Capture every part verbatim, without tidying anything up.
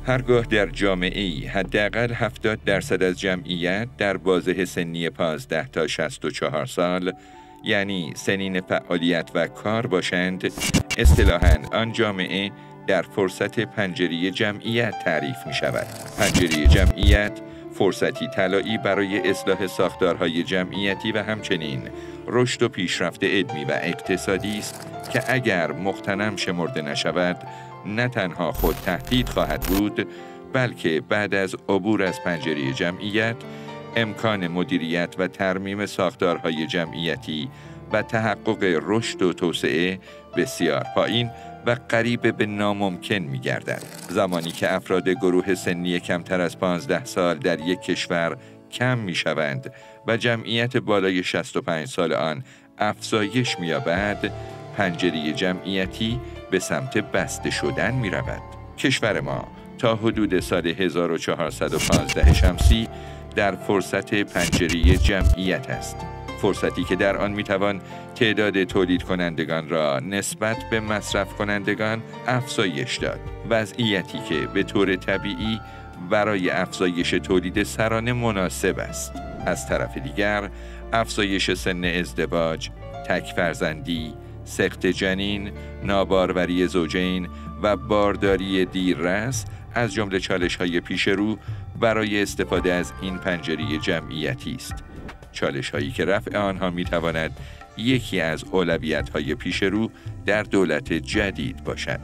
هرگاه در جامعه‌ای حداقل هفتاد درصد از جمعیت در بازه سنی پانزده تا شصت و چهار سال، یعنی سنین فعالیت و کار باشند، اصطلاحاً آن جامعه در فرصت پنجره جمعیت تعریف می شود. پنجره جمعیت فرصتی طلایی برای اصلاح ساختارهای جمعیتی و همچنین رشد و پیشرفت علمی و اقتصادی است که اگر مغتنم شمرده نشود، نه تنها خود تهدید خواهد بود، بلکه بعد از عبور از پنجره جمعیت، امکان مدیریت و ترمیم ساختارهای جمعیتی و تحقق رشد و توسعه بسیار پایین و قریب به ناممکن می گردد. زمانی که افراد گروه سنی کمتر از پانزده سال در یک کشور کم می شوند و جمعیت بالای شصت و پنج سال آن افزایش می یابد، پنجره جمعیتی به سمت بسته شدن می رود. کشور ما تا حدود سال هزار و چهارصد و پانزده شمسی در فرصت پنجره جمعیت است. فرصتی که در آن میتوان تعداد تولید کنندگان را نسبت به مصرف کنندگان افزایش داد. وضعیتی که به طور طبیعی برای افزایش تولید سرانه مناسب است. از طرف دیگر، افزایش سن ازدواج، تک‌فرزندی، سقط جنین، ناباروری زوجین و بارداری دیررس از جمله چالش‌های پیش رو برای استفاده از این پنجره جمعیتی است. چالش‌هایی که رفع آنها می‌تواند یکی از اولویت‌های پیش رو در دولت جدید باشد.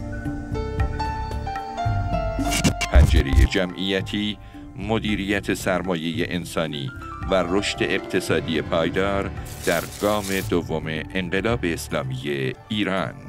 پنجره جمعیتی، مدیریت سرمایه انسانی و رشد اقتصادی پایدار در گام دوم انقلاب اسلامی ایران.